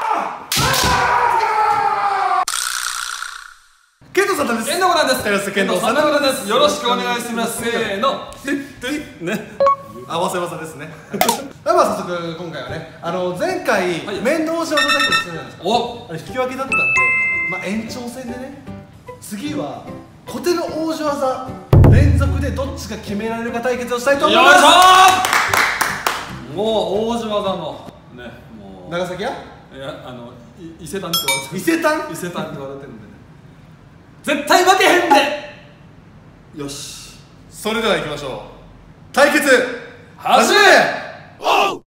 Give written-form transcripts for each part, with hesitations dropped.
ケントさんです。 ケントなんです。 ケントさんです。 よろしくお願いします。せーの。 ね。合わせ技ですね。まあ早速今回はね、前回面倒し技対決するじゃないですか。 お、 引き分けだったんで、まあ延長戦でね、次は小手の大仕技連続でどっちが決められるか対決をしたいと思います。 よいしょー。もう大仕技のね、もう長崎屋？ いや伊勢丹って言われてる。 伊勢丹？ 伊勢丹って言われてるんでね。絶対負けへんで。よし。 それでは行きましょう。対決始め。おう。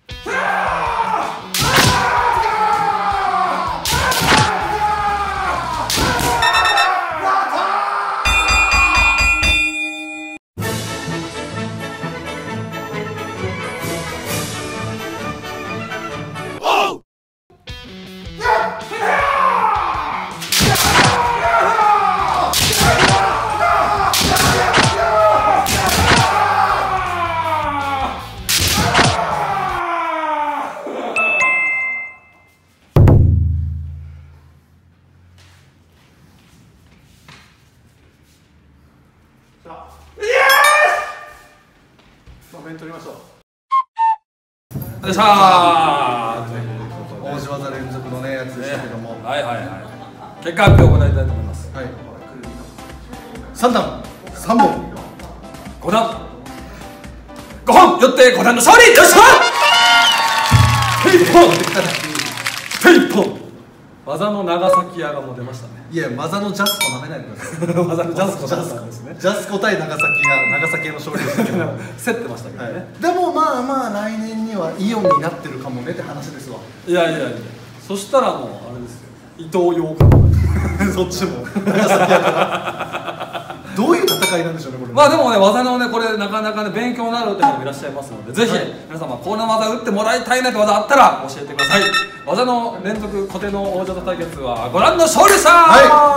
面取りましょう。 よっしゃー。 大仕技連続のねやつでしたけども、 はいはいはい。結果発表を行いたいと思います。 はい。3段3本 5段5本よって5段の勝利。よっしゃー。ペイポンペイポン。技の長崎屋がもう出ましたね。 いや、技のジャスコなめないでください。 技のジャスコですね。 ジャスコ対長崎屋の勝利でしたけど競ってましたけどね。 でもまあまあ来年にはイオンになってるかもねって話ですわ。 いやいやいや、そしたらもうあれですよ、伊東洋華堂。 そっちも長崎屋からどういう戦いなんでしょうね、これ。 まあでもね、技のね、これなかなかね勉強になるって方もいらっしゃいますので、ぜひ皆様こんな技打ってもらいたいなって技あったら教えてください。技の連続小手の大技対決はご覧の勝利でした。